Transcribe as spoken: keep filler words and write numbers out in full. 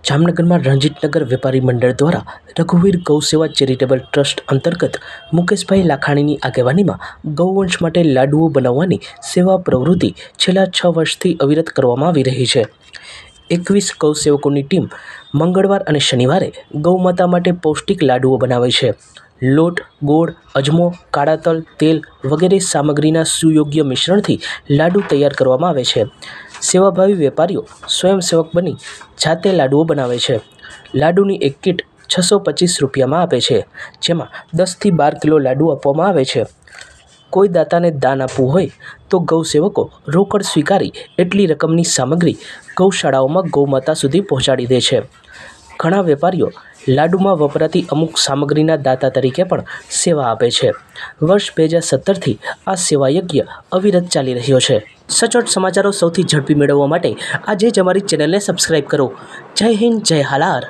જામનગર માં રણજીતનગર વેપારી મંડળ દ્વારા રઘુવીર ગૌ સેવા ચેરિટેબલ ટ્રસ્ટ અંતર્ગત મુકેશભાઈ લાખાણીની આગેવાનીમાં ગૌવંશ માટે લાડુઓ બનાવવાની સેવા પ્રવૃત્તિ છેલ્લા છ વર્ષથી અવિરત કરવામાં આવી રહી છે। એકવીસ ગૌસેવકોની ટીમ મંગળવાર અને શનિવારે ગૌમાતા માટે પૌષ્ટિક લાડુઓ બનાવે છે। લોટ, ગોળ, અજમો, કાળા તલ, તેલ વગેરે સામગ્રીના સુયોગ્ય મિશ્રણથી લાડુ તૈયાર કરવામાં આવે છે। સેવાભાવી વેપારીઓ સ્વયંસેવક બની જાતે લાડુઓ બનાવે છે। લાડુની એક કીટ છસો પચીસ રૂપિયામાં આપે છે, જેમાં દસથી બાર કિલો લાડુ આપવામાં આવે છે। કોઈ દાતાને દાન આપવું હોય તો ગૌસેવકો રોકડ સ્વીકારી એટલી રકમની સામગ્રી ગૌશાળાઓમાં ગૌમાતા સુધી પહોંચાડી દે છે। ઘણા વેપારીઓ લાડુમાં વપરાતી અમુક સામગ્રીના દાતા તરીકે પણ સેવા આપે છે। વર્ષ બે હજાર સત્તરથી આ સેવાયજ્ઞ અવિરત ચાલી રહ્યો છે। સચોટ સમાચારો સૌથી ઝડપી મેળવવા માટે આજે જ અમારી ચેનલને સબસ્ક્રાઇબ કરો। જય હિન્દ, જય હાલાર।